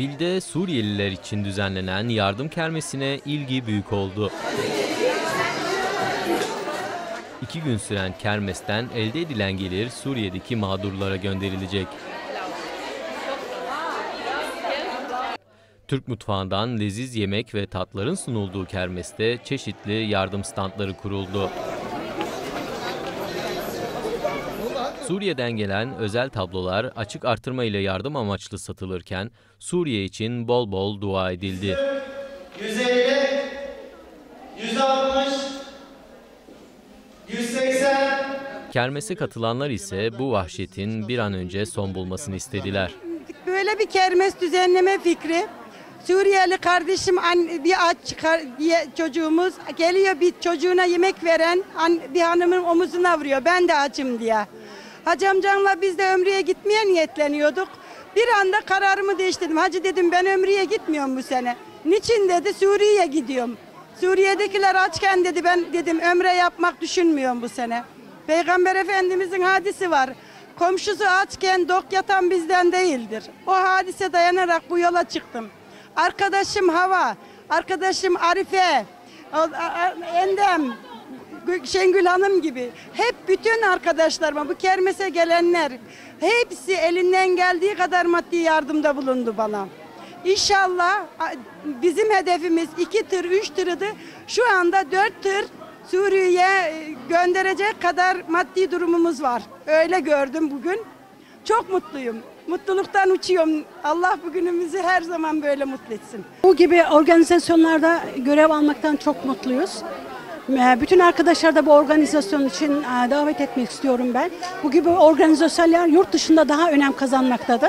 Erbil'de Suriyeliler için düzenlenen yardım kermesine ilgi büyük oldu. 2 gün süren kermesten elde edilen gelir Suriye'deki mağdurlara gönderilecek. Türk mutfağından leziz yemek ve tatların sunulduğu kermeste çeşitli yardım standları kuruldu. Suriye'den gelen özel tablolar açık artırma ile yardım amaçlı satılırken Suriye için bol bol dua edildi. 150, 160, 180. Kermese katılanlar ise bu vahşetin bir an önce son bulmasını istediler. Böyle bir kermes düzenleme fikri. Suriyeli kardeşim bir aç diye çocuğumuz geliyor, bir çocuğuna yemek veren bir hanımın omuzuna vuruyor. Ben de açım diye. Hacı amcamla biz de Ömre'ye gitmeye niyetleniyorduk. Bir anda kararımı değiştirdim. Hacı dedim, ben Ömre'ye gitmiyorum bu sene. Niçin dedi, Suriye'ye gidiyorum. Suriye'dekiler açken dedi, ben dedim Ömre yapmak düşünmüyorum bu sene. Peygamber Efendimizin hadisi var. Komşusu açken dok yatan bizden değildir. O hadise dayanarak bu yola çıktım. Arkadaşım Hava, arkadaşım Arife, Endem, Şengül Hanım gibi hep bütün arkadaşlarıma, bu kermese gelenler hepsi elinden geldiği kadar maddi yardımda bulundu bana. İnşallah bizim hedefimiz 2 tır, 3 tırdı. Şu anda 4 tır Suriye'ye gönderecek kadar maddi durumumuz var. Öyle gördüm bugün. Çok mutluyum. Mutluluktan uçuyorum. Allah bugünümüzü her zaman böyle mutlu etsin. Bu gibi organizasyonlarda görev almaktan çok mutluyuz. Bütün arkadaşlar da bu organizasyon için davet etmek istiyorum ben. Bu gibi organizasyonlar yurt dışında daha önem kazanmaktadır.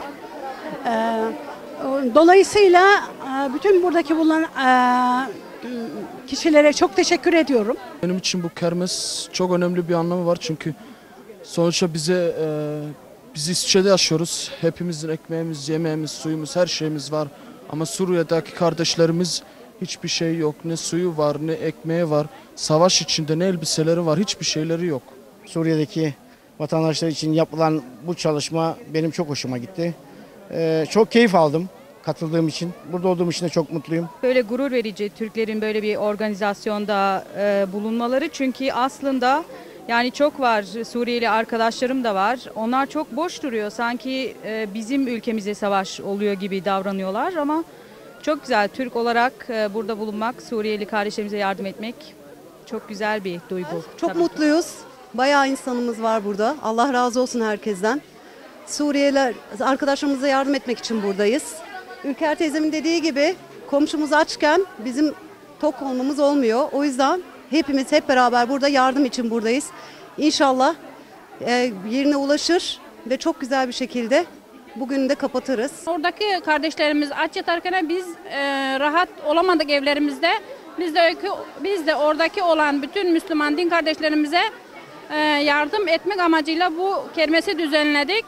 Dolayısıyla bütün buradaki bulunan kişilere çok teşekkür ediyorum. Benim için bu kermes çok önemli bir anlamı var çünkü sonuçta biz İsviçre'de yaşıyoruz. Hepimizin ekmeğimiz, yemeğimiz, suyumuz, her şeyimiz var. Ama Suriye'deki kardeşlerimiz hiçbir şey yok. Ne suyu var, ne ekmeği var. Savaş içinde ne elbiseleri var, hiçbir şeyleri yok. Suriye'deki vatandaşlar için yapılan bu çalışma benim çok hoşuma gitti. Çok keyif aldım katıldığım için. Burada olduğum için de çok mutluyum. Böyle gurur verici Türklerin böyle bir organizasyonda bulunmaları. Çünkü aslında yani çok var, Suriyeli arkadaşlarım da var. Onlar çok boş duruyor. Sanki bizim ülkemize savaş oluyor gibi davranıyorlar ama çok güzel. Türk olarak burada bulunmak, Suriyeli kardeşlerimize yardım etmek çok güzel bir duygu. Çok mutluyuz. Bayağı insanımız var burada. Allah razı olsun herkesten. Suriyeliler arkadaşlarımıza yardım etmek için buradayız. Ülker teyzemin dediği gibi komşumuz açken bizim tok olmamız olmuyor. O yüzden hepimiz hep beraber burada yardım için buradayız. İnşallah yerine ulaşır ve çok güzel bir şekilde bugünü de kapatırız. Oradaki kardeşlerimiz aç yatarken biz rahat olamadık evlerimizde. Biz de oradaki olan bütün Müslüman din kardeşlerimize yardım etmek amacıyla bu kermesi düzenledik.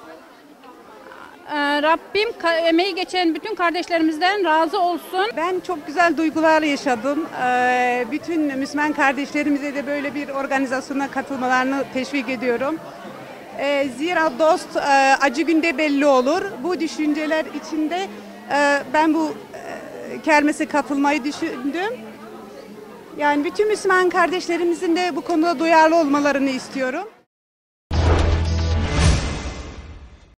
Rabbim emeği geçen bütün kardeşlerimizden razı olsun. Ben çok güzel duygular yaşadım. Bütün Müslüman kardeşlerimize de böyle bir organizasyona katılmalarını teşvik ediyorum. Zira dost acı günde belli olur. Bu düşünceler içinde ben bu kermese katılmayı düşündüm. Yani bütün Müslüman kardeşlerimizin de bu konuda duyarlı olmalarını istiyorum.